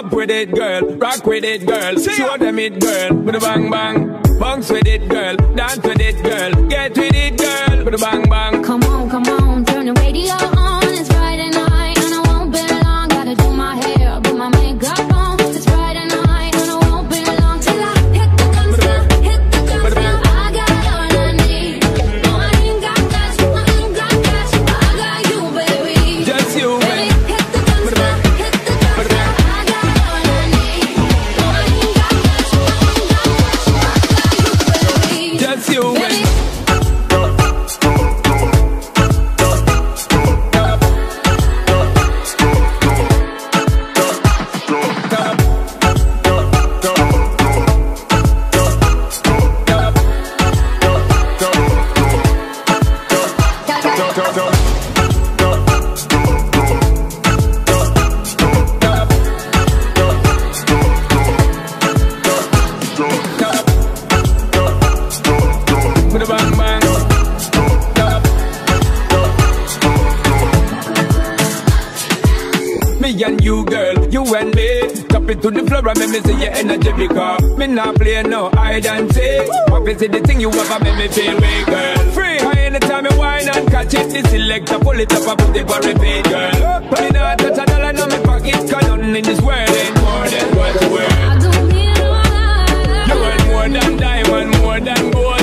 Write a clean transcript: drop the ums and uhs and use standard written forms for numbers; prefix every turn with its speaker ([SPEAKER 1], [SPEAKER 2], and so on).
[SPEAKER 1] Up with it, girl. Rock with it, girl. Show them it, girl. With a bang bang. Bounce with it, girl. Dance with it, girl. Get with it, girl. With a bang bang.
[SPEAKER 2] Come on, turn the radio on. It's Friday night and I won't be long. Gotta do my hair, put my makeup on. It's Friday night and I won't be long till I hit the guns now, hit the guns now. I got all I need. No, I ain't got cash, I ain't got cash. I got you, baby.
[SPEAKER 1] Just you,
[SPEAKER 2] baby. Hit the guns now, hit the guns now. I got all I need. No, I ain't got cash, I ain't got cash. I got you, baby.
[SPEAKER 1] Just you, baby. Me and you, girl, you and me. Top it to the floor and make me see your energy because me not play no hide and seek. Obviously the thing you ever make me feel weak, girl. Free, anytime you whine and catch it, the selector pull it up and put it for repeat, girl. But me not touch a dollar in my pocket, cause nothing in this world ain't more than what's worth.
[SPEAKER 2] I don't need no other.
[SPEAKER 1] You want more than diamond, more than gold.